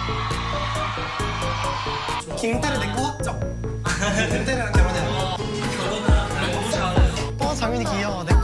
김태를 내거 확정. 김태랑 결혼해. 결혼을 너무 잘해. 장민이 귀여워.